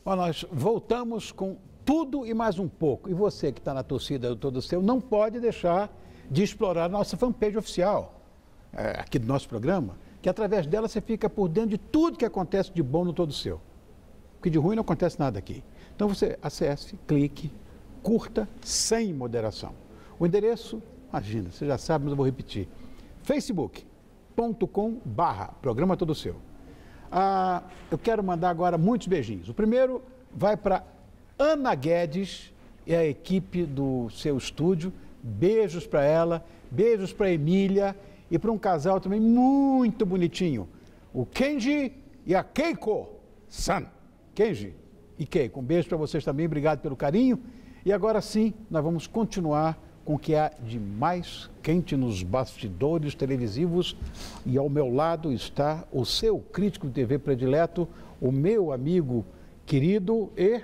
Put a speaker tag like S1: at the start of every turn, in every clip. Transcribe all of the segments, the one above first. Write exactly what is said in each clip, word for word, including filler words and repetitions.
S1: Bom, nós voltamos com tudo e mais um pouco. E você que está na torcida do Todo Seu não pode deixar de explorar a nossa fanpage oficial, é, aqui do nosso programa, que através dela você fica por dentro de tudo que acontece de bom no Todo Seu. Porque de ruim não acontece nada aqui. Então você acesse, clique, curta sem moderação. O endereço, imagina, você já sabe, mas eu vou repetir. facebook ponto com barra Programa Todo Seu. Ah, eu quero mandar agora muitos beijinhos. O primeiro vai para Ana Guedes e a equipe do seu estúdio. Beijos para ela, beijos para Emília e para um casal também muito bonitinho. O Kenji e a Keiko-san. Kenji e Keiko, um beijo para vocês também, obrigado pelo carinho. E agora sim, nós vamos continuar com o que há de mais quente nos bastidores televisivos. E ao meu lado está o seu crítico de T V predileto, o meu amigo querido e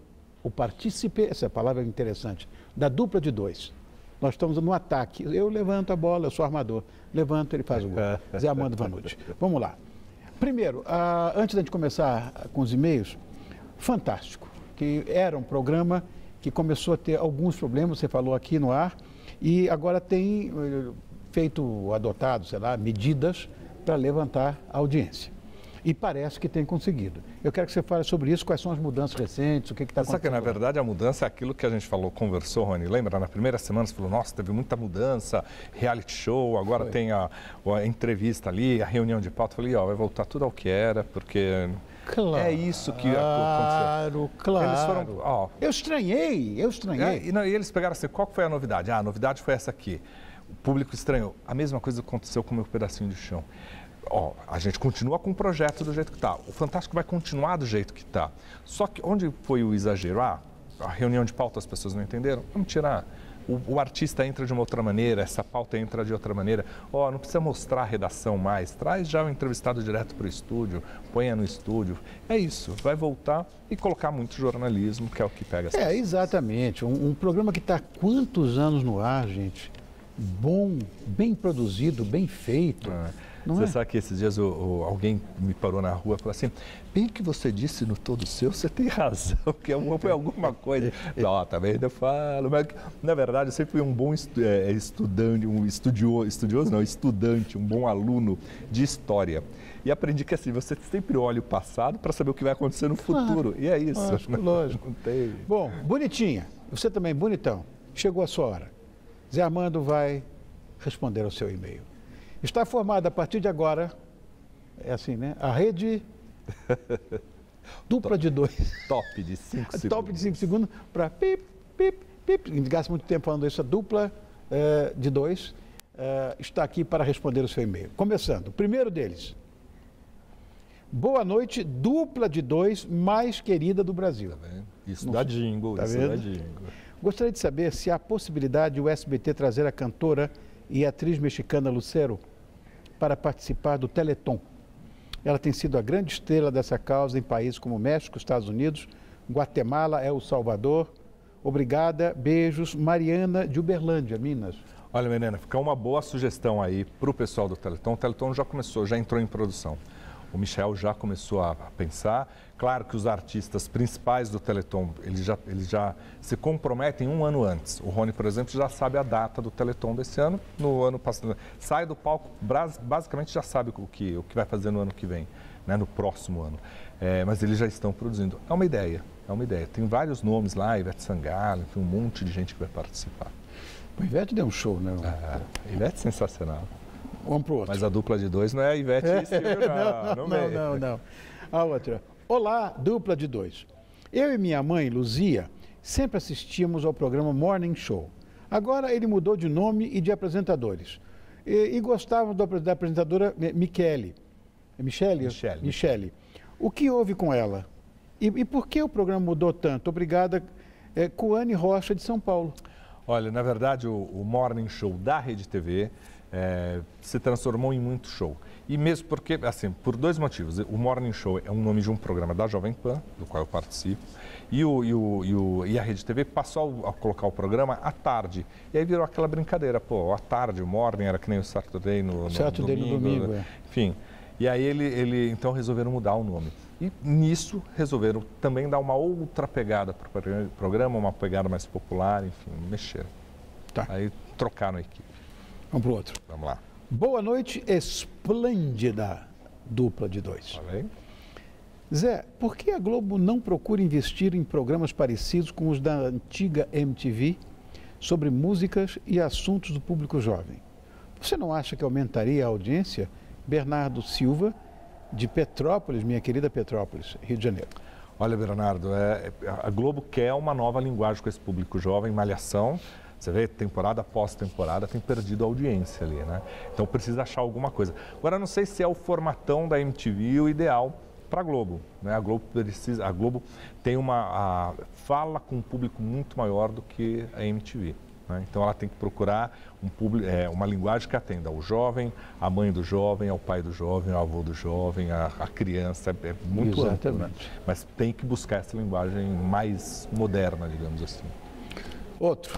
S1: o partícipe, essa palavra é interessante, da dupla de dois. Nós estamos no ataque. Eu levanto a bola, eu sou armador. Levanto, ele faz o gol. Zé Armando Vanucci. Vamos lá. Primeiro, ah, antes da gente começar com os e-mails, fantástico, que era um programa que começou a ter alguns problemas, você falou aqui no ar, e agora tem eh, feito, adotado, sei lá, medidas para levantar a audiência. E parece que tem conseguido. Eu quero que você fale sobre isso, quais são as mudanças recentes, o que está acontecendo.
S2: Sabe que, na verdade, a mudança é aquilo que a gente falou, conversou, Rony, lembra? Na primeira semana você falou, nossa, teve muita mudança, reality show, agora Foi. tem a, a entrevista ali, a reunião de pauta. Eu falei, ó, vai voltar tudo ao que era, porque...
S1: Claro,
S2: é isso que aconteceu.
S1: Claro, claro.
S2: Eles foram, ó,
S1: eu estranhei, eu estranhei.
S2: É, e, não, e eles pegaram assim, qual foi a novidade? Ah, a novidade foi essa aqui. O público estranhou. A mesma coisa aconteceu com o meu pedacinho de chão. Ó, a gente continua com o projeto do jeito que está. O Fantástico vai continuar do jeito que está. Só que onde foi o exagero? Ah, a reunião de pauta as pessoas não entenderam? Vamos tirar. O, o artista entra de uma outra maneira, essa pauta entra de outra maneira. Ó, não precisa mostrar a redação mais. Traz já o entrevistado direto para o estúdio, ponha no estúdio. É isso, vai voltar e colocar muito jornalismo, que é o que pega as
S1: É,
S2: pessoas.
S1: exatamente. Um, um programa que está há quantos anos no ar, gente? Bom, bem produzido, bem feito.
S2: Ah.
S1: Não
S2: você
S1: é?
S2: sabe que esses dias o, o, alguém me parou na rua e falou assim, bem que você disse no Todo Seu, você tem razão, que foi alguma coisa. Não, também ainda falo, mas na verdade eu sempre fui um bom estu, é, estudante, um estudioso, estudioso não, estudante, um bom aluno de história. E aprendi que assim, você sempre olha o passado para saber o que vai acontecer no futuro.
S1: Claro,
S2: E é isso.
S1: lógico,
S2: não,
S1: lógico.
S2: Não tem...
S1: Bom, bonitinha, você também bonitão, chegou a sua hora. Zé Armando vai responder ao seu e-mail. Está formada a partir de agora, é assim, né? A rede dupla de dois.
S2: Top de cinco segundos.
S1: Top de cinco segundos para pip, pip, pip. A gente gasta muito tempo falando isso, a dupla eh, de dois eh, está aqui para responder o seu e-mail. Começando, o primeiro deles. Boa noite, dupla de dois mais querida do Brasil.
S2: Tá vendo? Isso dá jingle,
S1: tá
S2: isso
S1: vendo?
S2: dá jingle.
S1: Gostaria de saber se há possibilidade de o S B T trazer a cantora e atriz mexicana Lucero para participar do Teleton. Ela tem sido a grande estrela dessa causa em países como México, Estados Unidos, Guatemala, El Salvador. Obrigada, beijos. Mariana de Uberlândia, Minas.
S2: Olha, menina, fica uma boa sugestão aí para o pessoal do Teleton. O Teleton já começou, já entrou em produção. O Michel já começou a pensar. Claro que os artistas principais do Teleton, eles já, eles já se comprometem um ano antes. O Rony, por exemplo, já sabe a data do Teleton desse ano. No ano passado, sai do palco, basicamente já sabe o que, o que vai fazer no ano que vem, né, no próximo ano. É, mas eles já estão produzindo. É uma ideia, é uma ideia. Tem vários nomes lá, Ivete Sangalo, tem um monte de gente que vai participar.
S1: O Ivete deu um show, né?
S2: Ah, Ivete é sensacional.
S1: Um pro outro.
S2: Mas a dupla de dois não é a Ivete e Silvio, não.
S1: Não, não, não, não. A outra. Olá, dupla de dois. Eu e minha mãe, Luzia, sempre assistíamos ao programa Morning Show. Agora ele mudou de nome e de apresentadores. E, e gostávamos da, da apresentadora Michele. É Michele?
S2: Michele.
S1: Michele. O que houve com ela? E, e por que o programa mudou tanto? Obrigada, é, Coane Rocha, de São Paulo.
S2: Olha, na verdade, o, o Morning Show da Rede T V é, se transformou em muito show. E mesmo porque, assim, por dois motivos. O Morning Show é um nome de um programa da Jovem Pan, do qual eu participo, e, o, e, o, e, o, e a Rede T V passou a colocar o programa à tarde. E aí virou aquela brincadeira, pô, à tarde, o Morning era que nem o Saturday no, no
S1: Saturday
S2: domingo.
S1: no domingo, é.
S2: Enfim. E aí ele, ele então resolveram mudar o nome. E nisso resolveram também dar uma outra pegada para o programa, uma pegada mais popular, enfim, mexeram.
S1: Tá.
S2: Aí trocaram a equipe.
S1: Vamos para o outro.
S2: Vamos lá.
S1: Boa noite, esplêndida dupla de dois.
S2: Falei.
S1: Zé, por que a Globo não procura investir em programas parecidos com os da antiga M T V sobre músicas e assuntos do público jovem? Você não acha que aumentaria a audiência? Bernardo Silva, de Petrópolis, minha querida Petrópolis, Rio de Janeiro.
S2: Olha, Bernardo, é, a Globo quer uma nova linguagem com esse público jovem, malhação. Você vê, temporada após temporada tem perdido a audiência ali, né? Então precisa achar alguma coisa. Agora, não sei se é o formatão da M T V o ideal para a Globo, né? A Globo precisa, a Globo tem uma a, fala com um público muito maior do que a M T V, né? Então ela tem que procurar um público, é, uma linguagem que atenda ao jovem, à mãe do jovem, ao pai do jovem, ao avô do jovem, à, à criança, é, é muito
S1: Exatamente.
S2: amplo, né? Mas tem que buscar essa linguagem mais moderna, digamos assim.
S1: Outro.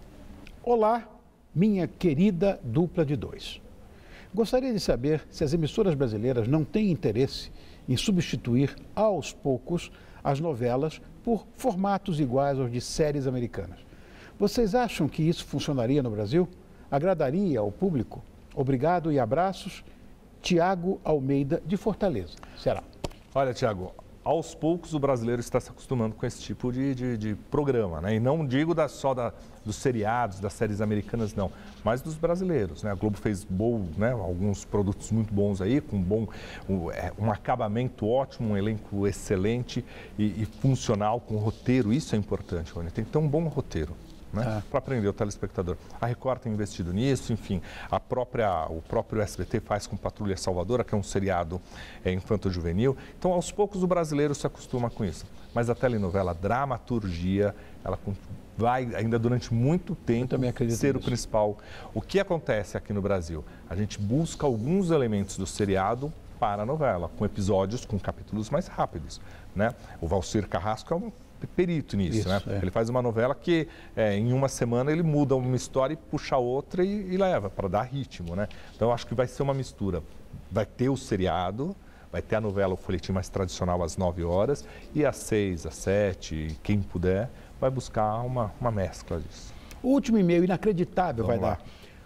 S1: Olá, minha querida dupla de dois. Gostaria de saber se as emissoras brasileiras não têm interesse em substituir aos poucos as novelas por formatos iguais aos de séries americanas. Vocês acham que isso funcionaria no Brasil? Agradaria ao público? Obrigado e abraços. Tiago Almeida, de Fortaleza. Será?
S2: Olha, Tiago, aos poucos o brasileiro está se acostumando com esse tipo de, de, de programa, né? E não digo da, só da, dos seriados, das séries americanas, não, mas dos brasileiros, né? A Globo fez bom, né? Alguns produtos muito bons aí, com bom, um, é, um acabamento ótimo, um elenco excelente e, e funcional, com roteiro. Isso é importante, Rony. Tem que ter um bom roteiro, né? Ah. Para aprender o telespectador. A Record tem investido nisso, enfim, a própria, o próprio S B T faz com Patrulha Salvadora, que é um seriado é, infanto-juvenil. Então, aos poucos, o brasileiro se acostuma com isso. Mas a telenovela, a dramaturgia, ela vai ainda durante muito tempo ser o principal. O que acontece aqui no Brasil? A gente busca alguns elementos do seriado para a novela, com episódios, com capítulos mais rápidos, né? O Valcir Carrasco é um perito nisso, Isso, né? É. Ele faz uma novela que é, em uma semana ele muda uma história e puxa outra e, e leva para dar ritmo, né? Então eu acho que vai ser uma mistura. Vai ter o seriado, vai ter a novela, o folhetim mais tradicional às nove horas e às seis, às sete, quem puder vai buscar uma, uma mescla disso.
S1: O último e-mail inacreditável
S2: Vamos
S1: vai
S2: lá.
S1: dar.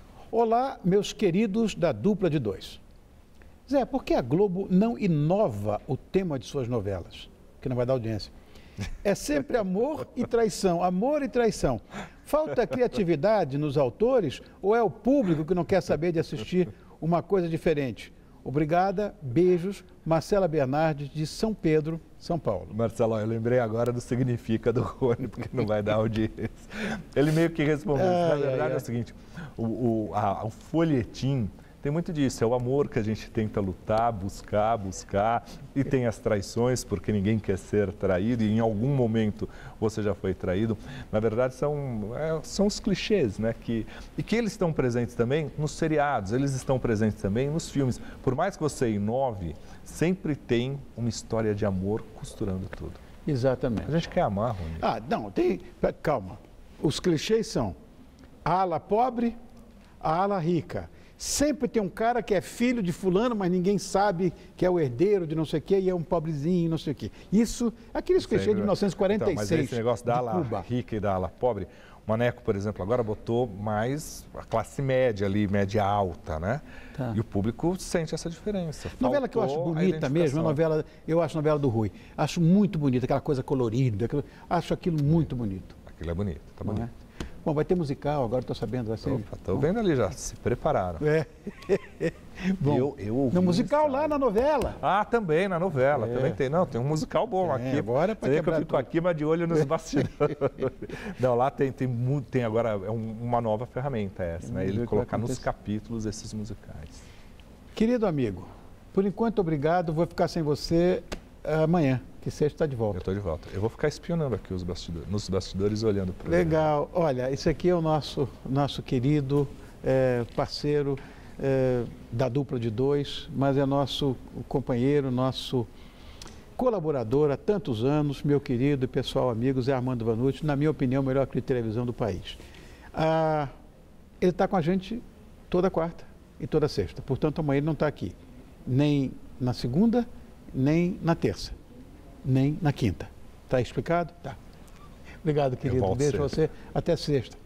S1: Olá, meus queridos da dupla de dois. Zé, por que a Globo não inova o tema de suas novelas? Que não vai dar audiência. É sempre amor e traição, amor e traição. Falta criatividade nos autores ou é o público que não quer saber de assistir uma coisa diferente? Obrigada, beijos, Marcela Bernardes, de São Pedro, São Paulo.
S2: Marcelo, eu lembrei agora do significa do Rony, porque não vai dar audiência. Ele meio que respondeu. Ai, Na verdade ai, ai. é o seguinte, o, o, a, o folhetim tem muito disso, é o amor que a gente tenta lutar, buscar, buscar, e tem as traições, porque ninguém quer ser traído, e em algum momento você já foi traído. Na verdade, são, é, são os clichês, né? Que, e que eles estão presentes também nos seriados, eles estão presentes também nos filmes. Por mais que você inove, sempre tem uma história de amor costurando tudo.
S1: Exatamente.
S2: A gente quer amar, Rony.
S1: Ah, não, tem... Calma. Os clichês são a ala pobre, a ala rica. Sempre tem um cara que é filho de fulano, mas ninguém sabe que é o herdeiro de não sei o quê e é um pobrezinho, não sei o quê. Isso, aqueles clichês de mil novecentos e quarenta e seis,
S2: então, mas esse negócio da ala
S1: Cuba.
S2: rica e da ala pobre, o Maneco, por exemplo, agora botou mais a classe média ali, média alta, né? Tá. E o público sente essa diferença.
S1: Novela que eu acho bonita mesmo, a novela, eu acho a novela do Rui. Acho muito bonita, aquela coisa colorida, aquilo, acho aquilo muito bonito.
S2: Aquilo é bonito, tá bonito.
S1: É? Bom, vai ter musical, agora estou sabendo, vai ser...
S2: Opa, estou vendo ali já, se prepararam.
S1: É. Bom,
S2: eu, eu ouvi
S1: no musical
S2: isso,
S1: lá na novela.
S2: Ah, também, na novela, é. também tem. Não, tem um musical bom
S1: é,
S2: aqui.
S1: Agora é para
S2: que eu fico tudo. aqui, mas de olho nos bastidores. Não, lá tem, tem, tem agora é uma nova ferramenta essa, né? Ele colocar nos capítulos esses musicais.
S1: Querido amigo, por enquanto, obrigado. Vou ficar sem você amanhã, que sexta está de volta.
S2: Eu estou de volta. Eu vou ficar espionando aqui os bastidores, nos bastidores, olhando para
S1: Legal. Olha, esse aqui é o nosso, nosso querido é, parceiro é, da dupla de dois, mas é nosso companheiro, nosso colaborador há tantos anos, meu querido e pessoal amigo Zé Armando Vanucci, na minha opinião, o melhor crítico de televisão do país. Ah, ele está com a gente toda quarta e toda sexta, portanto amanhã ele não está aqui. nem na segunda, nem na terça, nem na quinta. Está explicado? Tá. Obrigado, querido. Beijo a você. Até sexta.